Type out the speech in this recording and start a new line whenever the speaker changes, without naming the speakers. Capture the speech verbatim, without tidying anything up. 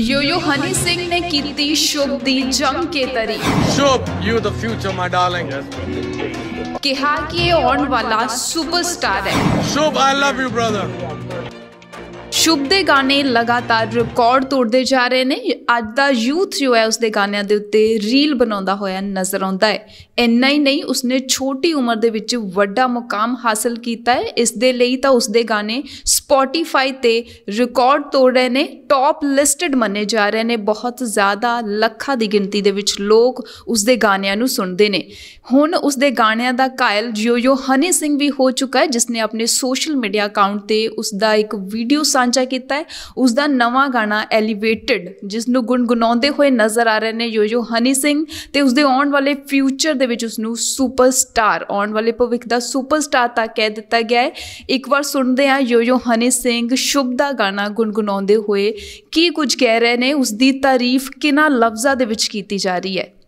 Yo-yo Honey Singh ने कीती शुभ दी जम के तारीफ।
शुभ, you the future my darling।
कहा कि ये आने वाला सुपरस्टार है।
शुभ, I love you brother।
शुभ ਦੇ ਗਾਣੇ ਲਗਾਤਾਰ ਰਿਕਾਰਡ ਤੋੜਦੇ ਜਾ ਰਹੇ ਨੇ। ਅੱਜ ਦਾ ਯੂਥ ਜੋ ਹੈ ਉਸਦੇ ਗਾਣਿਆਂ ਦੇ ਉੱਤੇ ਰੀਲ ਬਣਾਉਂਦਾ ਹੋਇਆ ਨਜ਼ਰ ਆਉਂਦਾ ਹੈ। ਇੰਨਾ ਹੀ ਨਹੀਂ, ਉਸਨੇ ਛੋਟੀ ਉਮਰ ਦੇ ਵਿੱਚ ਵੱਡਾ ਮੁਕਾਮ ਹਾਸਲ ਕੀਤਾ ਹੈ। ਇਸ ਦੇ ਲਈ ਤਾਂ ਉਸਦੇ ਗਾਣੇ ਸਪੋਟੀਫਾਈ ਤੇ ਰਿਕਾਰਡ ਤੋੜ ਰਹੇ ਨੇ, ਟੌਪ ਲਿਸਟਡ ਮੰਨੇ ਜਾ ਰਹੇ ਨੇ। ਬਹੁਤ ਜ਼ਿਆਦਾ ਲੱਖਾਂ ਦੀ ਗਿਣਤੀ ਦੇ ਵਿੱਚ ਲੋਕ ਉਸਦੇ ਗਾਣਿਆਂ ਨੂੰ ਸੁਣਦੇ ਨੇ। ਹੁਣ ਉਸਦੇ ਗਾਣਿਆਂ ਦਾ ਕਾਇਲ ਯੋ-ਯੋ ਹਨੀ ਸਿੰਘ ਵੀ ਹੋ ਚੁੱਕਾ ਹੈ, ਜਿਸਨੇ ਆਪਣੇ ਸੋਸ਼ਲ ਮੀਡੀਆ ਅਕਾਊਂਟ ਤੇ ਉਸਦਾ ਇੱਕ ਵੀਡੀਓ ਸਾਂਝਾ ਕੀਤਾ ਹੈ। ਉਸਦਾ ਨਵਾਂ ਗਾਣਾ ਐਲੀਵੇਟਡ, ਜਿਸ ਨੂੰ ਗੁਣਗੁਣਾਉਂਦੇ ਹੋਏ ਨਜ਼ਰ ਆ ਰਹੇ ਨੇ ਯੋ-ਯੋ ਹਨੀ ਸਿੰਘ, ਤੇ ਉਸਦੇ ਆਉਣ ਵਾਲੇ ਫਿਊਚਰ ਦੇ ਵਿੱਚ ਉਸਨੂੰ ਸੁਪਰਸਟਾਰ, ਆਉਣ ਵਾਲੇ ਭਵਿੱਖ ਦਾ ਸੁਪਰਸਟਾਰ ਤਾਂ ਕਹਿ ਦਿੱਤਾ ਗਿਆ ਹੈ। ਇੱਕ ਵਾਰ ਸੁਣਦੇ ਹਾਂ ਯੋ-ਯੋ ਹਨੀ ਸਿੰਘ ਸ਼ੁਭ ਦਾ ਗਾਣਾ ਗੁਣਗੁਣਾਉਂਦੇ ਹੋਏ ਕੀ ਕੁਝ ਕਹਿ ਰਹੇ ਨੇ, ਉਸਦੀ ਤਾਰੀਫ ਕਿਹਨਾਂ ਲਫ਼ਜ਼ਾਂ ਦੇ ਵਿੱਚ ਕੀਤੀ ਜਾ ਰਹੀ ਹੈ।